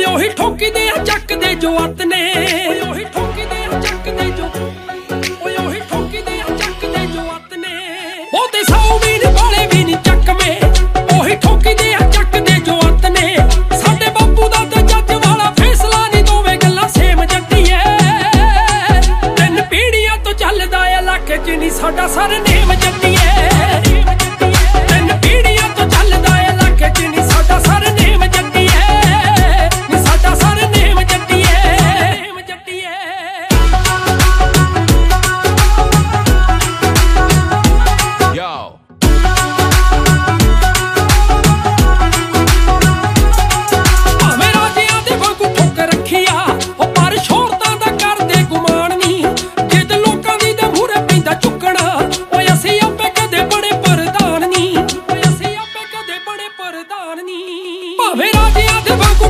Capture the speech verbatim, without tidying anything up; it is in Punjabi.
ਉਹੀ ਠੋਕਦੇ ਆ ਚੱਕਦੇ ਜੋ ਅੱਤ ਨੇ, ਉਹੀ ਠੋਕਦੇ ਆ ਚੱਕਦੇ ਜੋ, ਓਏ ਉਹੀ ਠੋਕਦੇ ਆ ਚੱਕਦੇ ਜੋ ਅੱਤ ਨੇ। ਉਹ ਤੇ ਸੌ ਵੀ ਨੀ ਵਾਲੇ ਵੀ ਨੀ ਚੱਕਵੇਂ, ਉਹੀ ਠੋਕਦੇ ਆ ਚੱਕਦੇ ਜੋ ਅੱਤ ਨੇ। ਸਾਡੇ ਬਾਪੂ ਦਾ ਤੇ ਜੱਜ ਵਾਲਾ ਫੈਸਲਾ ਨੀ, ਦੋਵੇਂ ਗੱਲਾਂ ਸੇਮ ਜੱਟੀਏ। ਤਿੰਨ ਪੀੜ੍ਹੀਆਂ ਤੋਂ ਚੱਲਦਾ ਏ ਇਲਾਕੇ ਚ ਨੀ ਸਾਡਾ ਸਰਨੇਮ ਜੱਟੀਏ। ਤਿੰਨ ਪੀੜ੍ਹੀਆਂ ਤੋਂ ਚੱਲਦਾ ਏ ਇਲਾਕੇ ਚ ਨੀ ਸਾਡਾ ਸਰਨੇਮ ਜੱਟੀਏ। ਭਾਵੇਂ ਰਾਜਿਆਂ ਦੇ ਵਾਂਗੂ